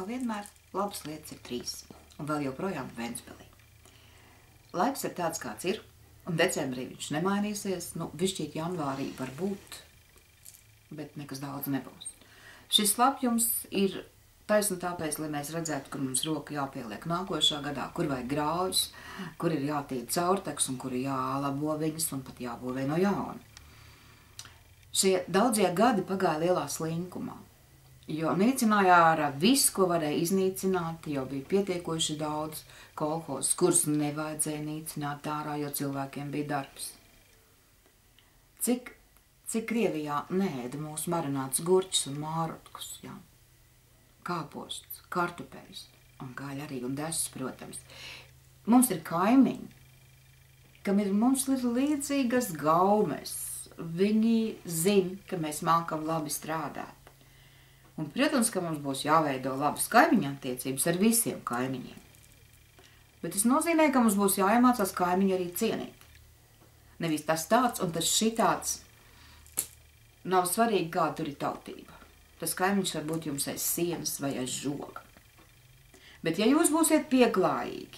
kā vienmēr, labas lietas ir 3, un vēl joprojām Ventspilī. Laiks ir tāds, kāds ir, un decembrī viņš nemainīsies, višķīt janvārī var būt, bet nekas daudz nebūs. Šis slapjums ir taisni tāpēc, lai mēs redzētu, kur mums roka jāpieliek nākošā gadā, kur vajag grāvjus, kur ir jātīra caurteks un kur ir jālabo viņas un pat jābūvē no jauna. Šie daudzie gadi pagāja lielā slinkumā, jo nīcināja ārā visu, ko varēja iznīcināt, jo bija pietiekoši daudz kolhozes, kurus nevajadzēja nīcināt ārā, jo cilvēkiem bija darbs. Cik Krievijā neēda mūsu marināts gurķis un mārutkus, jā. Kāposts, kartupeļus un gaļa arī un desus, protams. Mums ir kaimiņi, kam mums ir līdzīgas gaumes. Viņi zina, ka mēs mākam labi strādāt. Un, protams, ka mums būs jāveido labas kaimiņu attiecības ar visiem kaimiņiem. Bet tas nozīmē, ka mums būs jāiemācās kaimiņu arī cienīt. Nevis tas tāds un tas šitāds. Nav svarīgi, kā tur ir tautība. Tas kaimiņš var būt jums aiz sienas vai aiz žoga. Bet ja jūs būsiet pieklājīgi,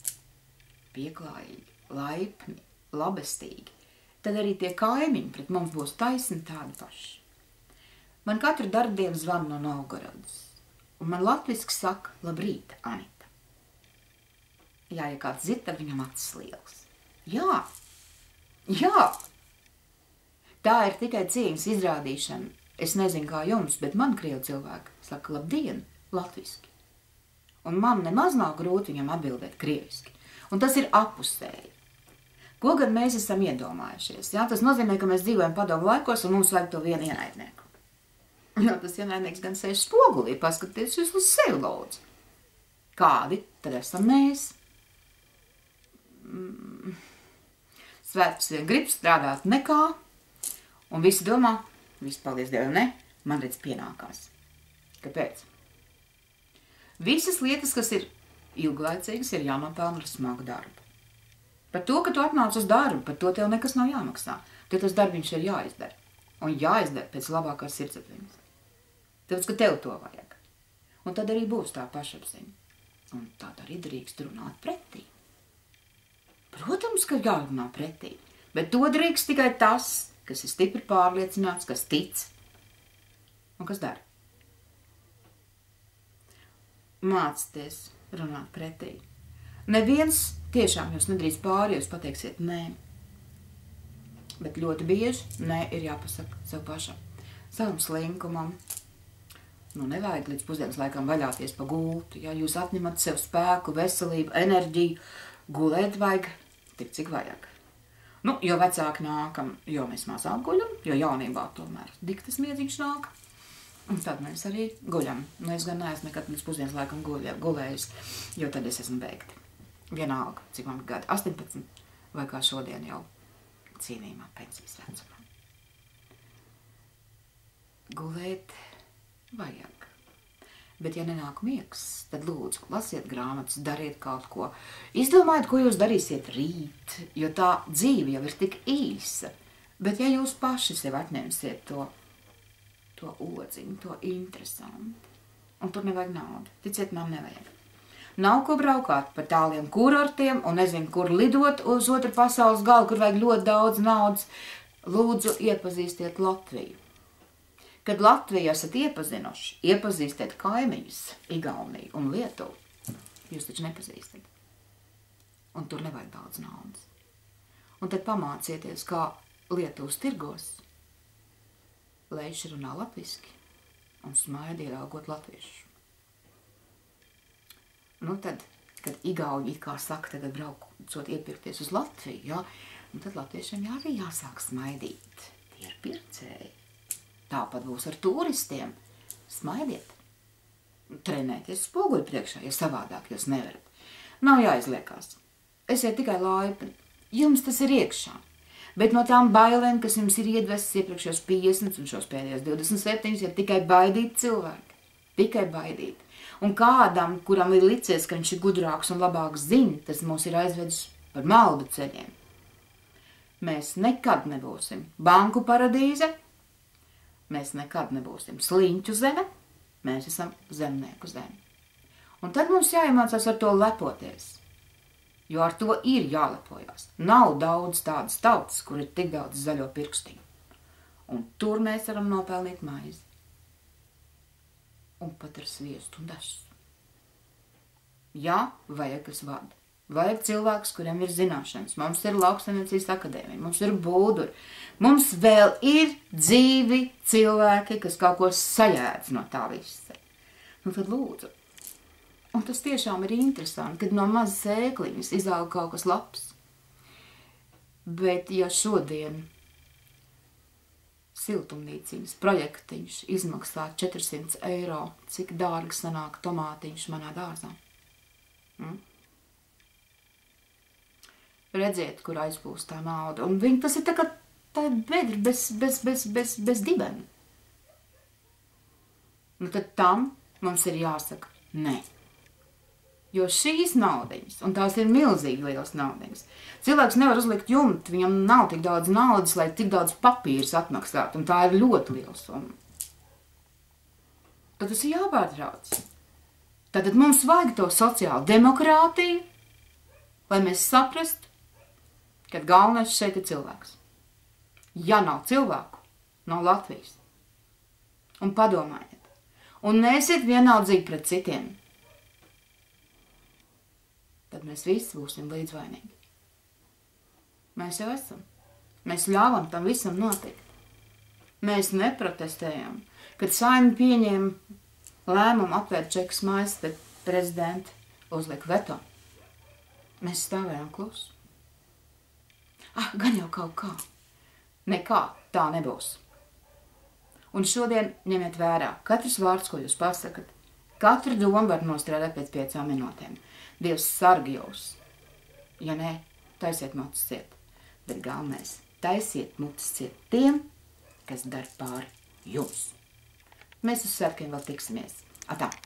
laipni, labestīgi, tad arī tie kaimiņi pret mums būs taisni tādi paši. Man katru darbdienu zvana no Novgorodas, un man latviski saka, labrīt, Anita. Jā, ja kāds zina, tad viņam acis liels. Jā! Tā ir tikai cieņas izrādīšana. Es nezinu, kā jums, bet man krievu cilvēki saka labdien, latviski. Un man nemaz nav grūti viņam atbildēt krieviski. Un tas ir apusēji. Ko gan mēs esam iedomājušies? Jā, tas nozīmē, ka mēs dzīvojam padomu laikos un mums vajag to vienu ienaidnieku. Jo tas ienaidnieks gan sēž spogulī, paskaties jūs uz sevi lūdzu. Kādi tad esam mēs? Svētkus vien grib strādāt nekā, un visi domā, visi paldies Dievam, ne, man redz pienākās. Kāpēc? Visas lietas, kas ir ilglaicīgas, ir jānopelna ar smagu darbu. Par to, ka tu atnāc uz darbu, par to tev nekas nav jāmaksā. Tev tas darbiņš ir jāizdara. Un jāizdara pēc labākās sirdsapziņas. Tāpēc, ka tev to vajag. Un tad arī būs tā pašapziņa. Un tad arī drīkst runāt pretī. Protams, ka jārunā pretī. Bet to drīkst tikai tas, kas ir stipri pārliecināts, kas tic un kas dara. Mācieties runāt pretī. Neviens tiešām jūs nedrīkst pāri, jūs pateiksiet nē. Bet ļoti bieži nē ir jāpasaka sev pašam. Savam slinkumam. Nevajag līdz pusdienas laikam vaļāties pa gultu. Ja jūs atņemat sev spēku, veselību, enerģiju, gulēt vajag tik, cik vajag. Jo vecāki nākam, jo mēs mazāk guļam, jo jaunībā tomēr diktas miedziņš nāk. Un tad mēs arī guļam. Es gan neesmu nekad līdz pusdienas laikam gulējis, jo tad es esmu beigta. Vienalga, cik man gadi 18, vai kā šodien jau cīnījumā pensijas vecumā. Gulēt vajag. Bet ja nenāk miegs, tad lūdzu, lasiet grāmatas, dariet kaut ko. Izdomājiet, ko jūs darīsiet rīt, jo tā dzīve jau ir tik īsa. Bet ja jūs paši sev atņemsiet to odziņu, to interesanti, un tur nevajag naudu, ticiet, man nevajag. Nav ko braukāt pa tāliem kurortiem un nezinu, kur lidot uz otru pasaules galu, kur vajag ļoti daudz naudas. Lūdzu, iepazīstiet Latviju. Kad Latviju esat iepazinuši, iepazīstiet kaimiņus, Igauniju un Lietuvu. Jūs taču nepazīstat. Un tur nevajag daudz naudas. Un tad pamācieties, kā Lietuvas tirgos. Leiši runā latviski un smaidi ieraugot latviešu. Tad, kad Igauņi it kā saka, tagad braucot iepirkties uz Latviju, ja, tad latviešiem arī jāsāk smaidīt. Tie ir pircēji. Tāpat būs ar turistiem. Smaidiet. Trenēties spoguļu priekšā, ja savādāk jūs nevarat. Nav jāizliekās. Esiet tikai laipni. Jums tas ir iekšā. Bet no tām bailēm, kas jums ir iedvesis iepriekšējos 50 un šos pēdējos 27, ir tikai baidīt cilvēki. Tikai baidīt. Un kādam, kuram ir licies, ka viņš ir gudrāks un labāks zina, tas mūs ir aizvedis par maldu ceļiem. Mēs nekad nebūsim banku paradīze, mēs nekad nebūsim sliņķu zeme, mēs esam zemnieku zeme. Un tad mums jāiemācās ar to lepoties. Jo ar to ir jālepojās. Nav daudz tādas tautas, kur ir tik daudz zaļo pirkstiņu. Un tur mēs varam nopelnīt maizi. Un pat ar sviestu un desu. Jā, vajag kas vada. Vajag cilvēkus, kuriem ir zināšanas. Mums ir Lauksaimniecības akadēmija, mums ir būduri. Mums vēl ir dzīvi cilvēki, kas kaut ko sajēdz no tā visa. Nu tad lūdzu. Un tas tiešām ir interesanti, kad no mazas sēkliņas izaug kaut kas labs. Bet ja šodien siltumnīciņas projektiņš izmaksā 400 eiro, cik dārgi sanāk tomātiņš manā dārzā? Redziet, kur aizpūst tā nauda. Un viņi tas ir tā kā tā bedri bez dibena. Nu tad tam mums ir jāsaka nē. Jo šīs naudiņas, un tās ir milzīgi lielas naudiņas, cilvēks nevar uzlikt jumtu, viņam nav tik daudz naudas, lai tik daudz papīras atmaksātu, un tā ir ļoti liela summa. Tad tas ir jāpārtrauc. Tātad mums vajag to sociālu demokrātiju, lai mēs saprastu, ka galvenais šeit ir cilvēks. Ja nav cilvēku, nav Latvijas. Un padomājiet. Un neesiet vienaldzīgi pret citiem. Tad mēs visi būsim līdzvainīgi. Mēs jau esam. Mēs ļāvam tam visam notikt. Mēs neprotestējam. Kad Saeima pieņēma lēmumu apvērt Čekas mājas, bet prezidenti uzlika veto. Mēs stāvējām klusi. Gan jau kaut kā. Nekā tā nebūs. Un šodien ņemiet vērā katrs vārds, ko jūs pasakat. Katru domu var nostrādāt pēc 5 minūtēm. Dievs sargi jūs. Ja nē, taisiet mutes ciet. Bet galvenais, taisiet mutes ciet tiem, kas dara pāri jums. Mēs uz svētkiem vēl tiksimies. Atā!